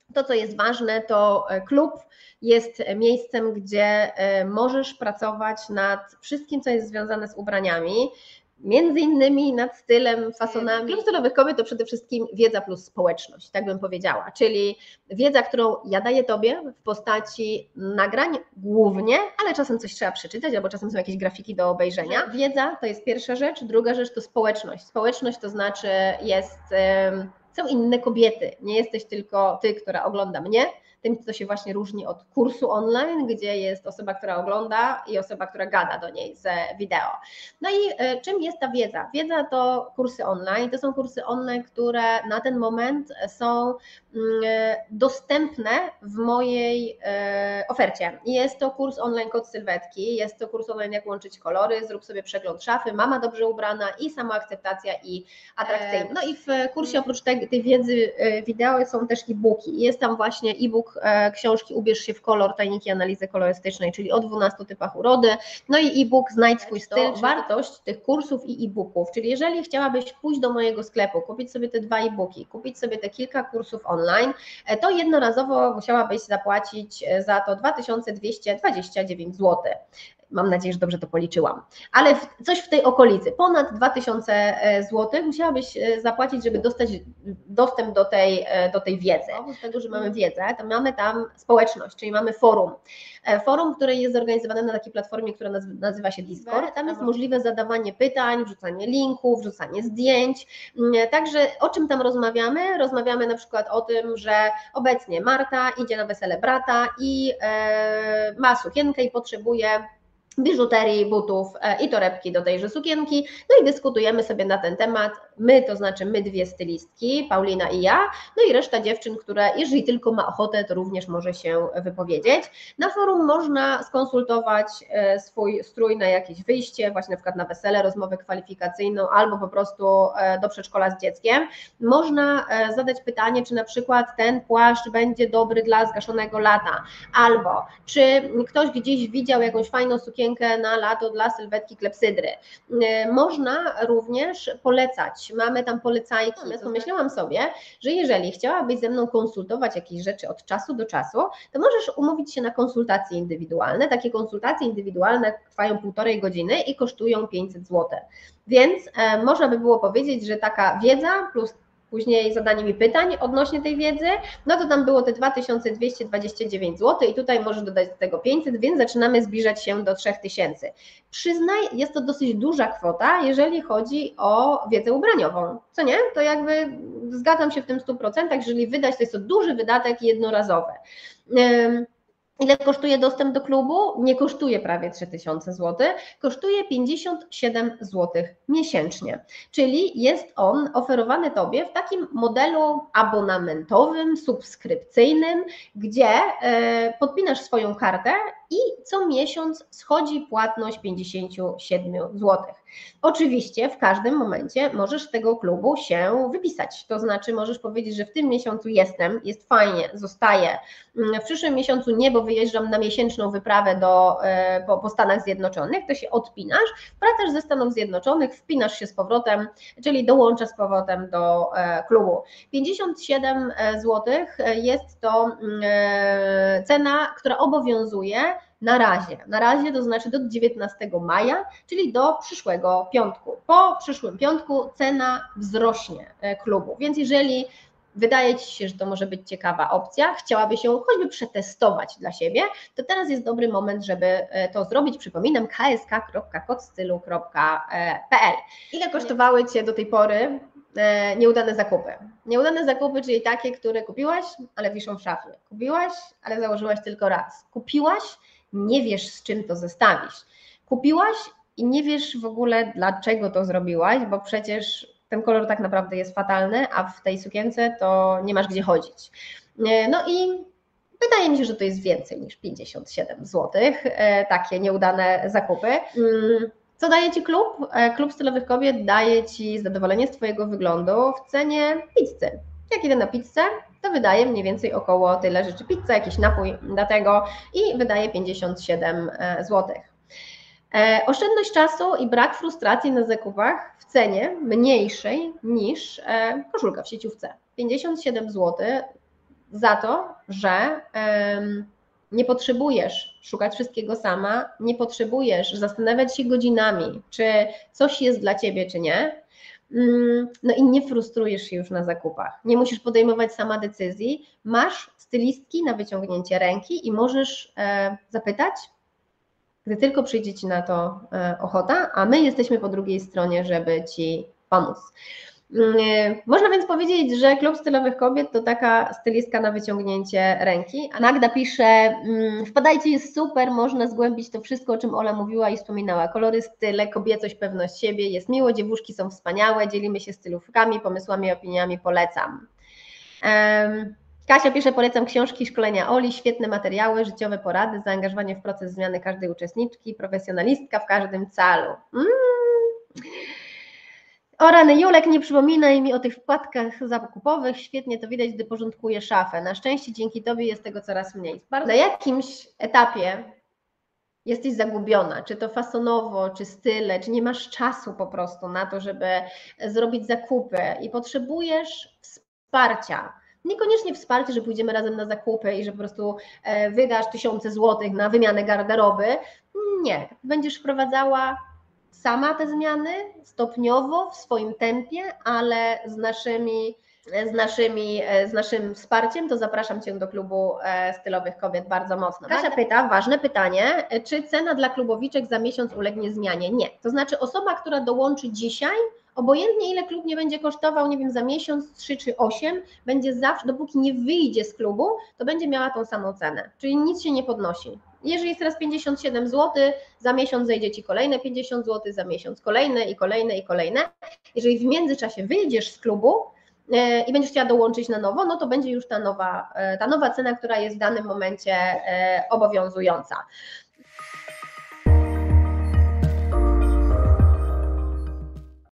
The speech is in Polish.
To, co jest ważne, to klub jest miejscem, gdzie możesz pracować nad wszystkim, co jest związane z ubraniami, między innymi nad stylem, fasonami. Klub stylowych kobiet to przede wszystkim wiedza plus społeczność, tak bym powiedziała, czyli wiedza, którą ja daję Tobie w postaci nagrań głównie, ale czasem coś trzeba przeczytać, albo czasem są jakieś grafiki do obejrzenia. Wiedza to jest pierwsza rzecz, druga rzecz to społeczność. Społeczność to znaczy są inne kobiety, nie jesteś tylko Ty, która ogląda mnie, tym, co się właśnie różni od kursu online, gdzie jest osoba, która ogląda i osoba, która gada do niej z wideo. No i czym jest ta wiedza? Wiedza to kursy online, to są kursy online, które na ten moment są dostępne w mojej ofercie. Jest to kurs online kod sylwetki, jest to kurs online jak łączyć kolory, zrób sobie przegląd szafy, mama dobrze ubrana i samoakceptacja i atrakcyjność. No i w kursie oprócz tej wiedzy wideo są też e-booki. Jest tam właśnie e-book książki Ubierz się w kolor, tajniki analizy kolorystycznej, czyli o 12 typach urody, no i e-book Znajdź swój styl. Wartość tych kursów i e-booków, czyli jeżeli chciałabyś pójść do mojego sklepu, kupić sobie te 2 e-booki, kupić sobie te kilka kursów online, to jednorazowo musiałabyś zapłacić za to 2229 zł. Mam nadzieję, że dobrze to policzyłam, ale coś w tej okolicy, ponad 2000 zł musiałabyś zapłacić, żeby dostać dostęp do tej wiedzy. Oprócz tego, że mamy wiedzę, to mamy tam społeczność, czyli mamy forum. Forum, które jest zorganizowane na takiej platformie, która nazywa się Discord. Tam jest możliwe zadawanie pytań, wrzucanie linków, wrzucanie zdjęć. Także o czym tam rozmawiamy? Rozmawiamy na przykład o tym, że obecnie Marta idzie na wesele brata i ma sukienkę i potrzebuje biżuterii, butów i torebki do tejże sukienki, no i dyskutujemy sobie na ten temat, my, to znaczy my 2 stylistki, Paulina i ja, no i reszta dziewczyn, które jeżeli tylko ma ochotę, to również może się wypowiedzieć. Na forum można skonsultować swój strój na jakieś wyjście, właśnie na przykład na wesele, rozmowę kwalifikacyjną albo po prostu do przedszkola z dzieckiem. Można zadać pytanie, czy na przykład ten płaszcz będzie dobry dla zgaszonego lata, albo czy ktoś gdzieś widział jakąś fajną sukienkę na lato dla sylwetki klepsydry. Można również polecać, mamy tam polecajki. Pomyślałam sobie, że jeżeli chciałabyś ze mną konsultować jakieś rzeczy od czasu do czasu, to możesz umówić się na konsultacje indywidualne. Takie konsultacje indywidualne trwają 1,5 godziny i kosztują 500 zł. Więc można by było powiedzieć, że taka wiedza plus później zadanie mi pytań odnośnie tej wiedzy, no to tam było te 2229 zł i tutaj możesz dodać do tego 500, więc zaczynamy zbliżać się do 3000. Przyznaj, jest to dosyć duża kwota, jeżeli chodzi o wiedzę ubraniową, co nie? To jakby zgadzam się w tym 100%, jeżeli wydać, to jest to duży wydatek jednorazowy. Ile kosztuje dostęp do klubu? Nie kosztuje prawie 3000 zł, kosztuje 57 zł miesięcznie, czyli jest on oferowany Tobie w takim modelu abonamentowym, subskrypcyjnym, gdzie podpinasz swoją kartę i co miesiąc schodzi płatność 57 zł. Oczywiście w każdym momencie możesz z tego klubu się wypisać, to znaczy możesz powiedzieć, że w tym miesiącu jest fajnie, zostaję, w przyszłym miesiącu nie, bo wyjeżdżam na miesięczną wyprawę po Stanach Zjednoczonych, to się odpinasz, wracasz ze Stanów Zjednoczonych, wpinasz się z powrotem, czyli dołączasz z powrotem do klubu. 57 zł jest to cena, która obowiązuje na razie to znaczy do 19 maja, czyli do przyszłego piątku. Po przyszłym piątku cena wzrośnie klubu, więc jeżeli wydaje Ci się, że to może być ciekawa opcja, chciałabyś ją choćby przetestować dla siebie, to teraz jest dobry moment, żeby to zrobić. Przypominam, ksk.kodstylu.pl. Ile kosztowały Cię do tej pory nieudane zakupy? Nieudane zakupy, czyli takie, które kupiłaś, ale wiszą w szafie. Kupiłaś, ale założyłaś tylko raz. Kupiłaś, nie wiesz, z czym to zestawić. Kupiłaś i nie wiesz w ogóle, dlaczego to zrobiłaś, bo przecież ten kolor tak naprawdę jest fatalny, a w tej sukience to nie masz gdzie chodzić. No i wydaje mi się, że to jest więcej niż 57 zł, takie nieudane zakupy. Co daje Ci klub? Klub Stylowych Kobiet daje Ci zadowolenie z Twojego wyglądu w cenie pizzy. Jak idę na pizzę, to wydaje mniej więcej około tyle rzeczy. Pizza, jakiś napój do tego i wydaje 57 zł. Oszczędność czasu i brak frustracji na zakupach w cenie mniejszej niż koszulka w sieciówce. 57 zł za to, że nie potrzebujesz szukać wszystkiego sama, nie potrzebujesz zastanawiać się godzinami, czy coś jest dla Ciebie, czy nie. No i nie frustrujesz się już na zakupach. Nie musisz podejmować sama decyzji. Masz stylistki na wyciągnięcie ręki i możesz zapytać, gdy tylko przyjdzie Ci na to ochota, a my jesteśmy po drugiej stronie, żeby Ci pomóc. Można więc powiedzieć, że Klub Stylowych Kobiet to taka stylistka na wyciągnięcie ręki. Magda pisze, wpadajcie, jest super, można zgłębić to wszystko, o czym Ola mówiła i wspominała. Kolory, style, kobiecość, pewność siebie, jest miło, dziewuszki są wspaniałe, dzielimy się stylówkami, pomysłami, opiniami, polecam. Kasia pisze, polecam książki, szkolenia Oli, świetne materiały, życiowe porady, zaangażowanie w proces zmiany każdej uczestniczki, profesjonalistka w każdym calu. O rany, Julek, nie przypominaj mi o tych wkładkach zakupowych, świetnie to widać, gdy porządkuję szafę. Na szczęście dzięki Tobie jest tego coraz mniej. Na jakimś etapie jesteś zagubiona, czy to fasonowo, czy style, czy nie masz czasu po prostu na to, żeby zrobić zakupy i potrzebujesz wsparcia. Niekoniecznie wsparcie, że pójdziemy razem na zakupy i że po prostu wydasz tysiące złotych na wymianę garderoby. Nie, będziesz wprowadzała sama te zmiany, stopniowo, w swoim tempie, ale z naszym wsparciem, to zapraszam Cię do Klubu Stylowych Kobiet bardzo mocno. Kasia pyta, ważne pytanie, czy cena dla klubowiczek za miesiąc ulegnie zmianie? Nie, to znaczy osoba, która dołączy dzisiaj, obojętnie ile klub nie będzie kosztował, nie wiem, za miesiąc, 3 czy 8, będzie zawsze, dopóki nie wyjdzie z klubu, to będzie miała tą samą cenę, czyli nic się nie podnosi. Jeżeli jest teraz 57 zł, za miesiąc zejdzie Ci kolejne 50 zł, za miesiąc kolejne i kolejne i kolejne. Jeżeli w międzyczasie wyjdziesz z klubu i będziesz chciała dołączyć na nowo, no to będzie już ta nowa cena, która jest w danym momencie obowiązująca.